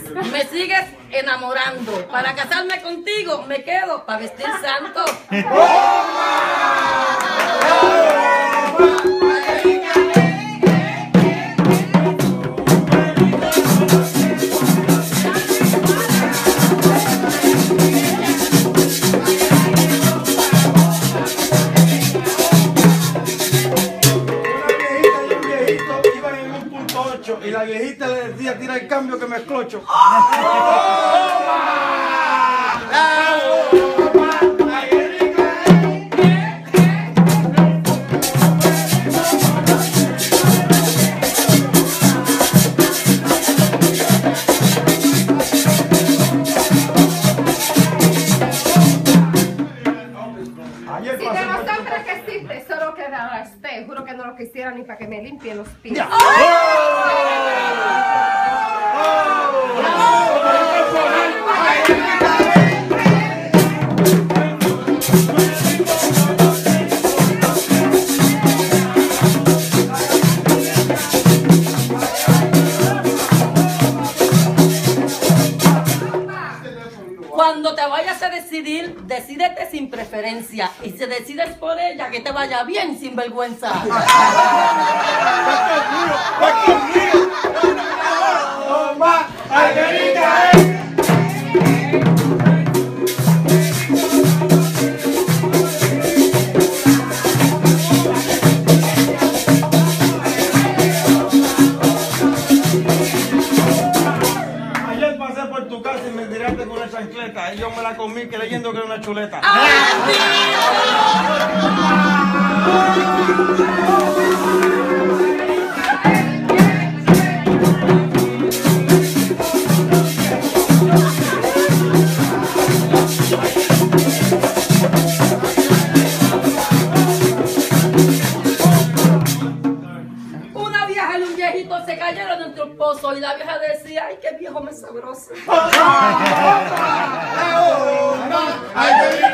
me sigues enamorando. Para casarme contigo me quedo para vestir santo. Y la viejita le decía, tira el cambio que me esclocho. Si de los hombres que existe solo quedaba usted, juro que no lo quisiera ni para que me limpie los pies. Cuando te vayas a decidir, decídete sin preferencia. Y si decides por ella, que te vaya bien sin vergüenza. Ayer pasé por tu casa y me tiraste con una chancleta y yo me la comí creyendo que era una chuleta. Una vieja y un viejito se cayeron entre un pozo y la vieja decía, ay, qué viejo me sabroso. ¡Ay,